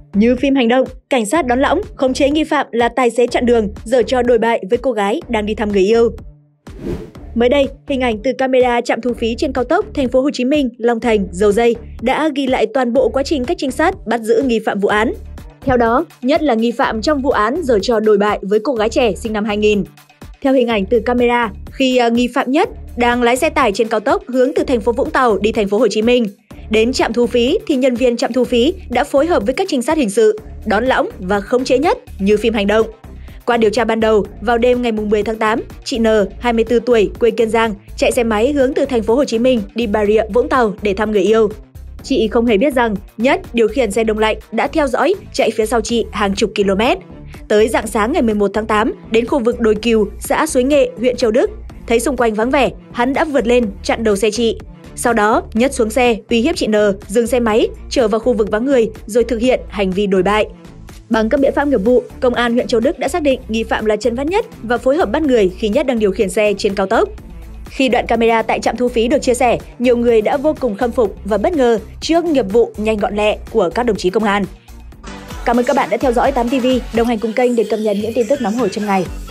Như phim hành động, cảnh sát đón lõng, khống chế nghi phạm là tài xế chặn đường, giở trò đồi bại với cô gái đang đi thăm người yêu. Mới đây, hình ảnh từ camera trạm thu phí trên cao tốc Thành phố Hồ Chí Minh, Long Thành, Dầu Giây đã ghi lại toàn bộ quá trình các trinh sát bắt giữ nghi phạm vụ án. Theo đó, Nhất là nghi phạm trong vụ án giở trò đồi bại với cô gái trẻ sinh năm 2000. Theo hình ảnh từ camera, khi nghi phạm Nhất đang lái xe tải trên cao tốc hướng từ thành phố Vũng Tàu đi Thành phố Hồ Chí Minh, đến trạm thu phí thì nhân viên trạm thu phí đã phối hợp với các trinh sát hình sự đón lõng và khống chế Nhất như phim hành động. Qua điều tra ban đầu, vào đêm ngày 10 tháng 8, chị N, 24 tuổi, quê Kiên Giang, chạy xe máy hướng từ Thành phố Hồ Chí Minh đi Bà Rịa, Vũng Tàu để thăm người yêu. Chị không hề biết rằng Nhất điều khiển xe đông lạnh đã theo dõi chạy phía sau chị hàng chục km. Tới rạng sáng ngày 11 tháng 8, đến khu vực đồi Cừu, xã Suối Nghệ, huyện Châu Đức, thấy xung quanh vắng vẻ, hắn đã vượt lên chặn đầu xe chị. Sau đó, Nhất xuống xe uy hiếp chị N, dừng xe máy, trở vào khu vực vắng người rồi thực hiện hành vi đồi bại. Bằng các biện pháp nghiệp vụ, Công an huyện Châu Đức đã xác định nghi phạm là Trần Văn Nhất và phối hợp bắt người khi Nhất đang điều khiển xe trên cao tốc. Khi đoạn camera tại trạm thu phí được chia sẻ, nhiều người đã vô cùng khâm phục và bất ngờ trước nghiệp vụ nhanh gọn lẹ của các đồng chí công an. Cảm ơn các bạn đã theo dõi 8TV, đồng hành cùng kênh để cập nhật những tin tức nóng hổi trong ngày.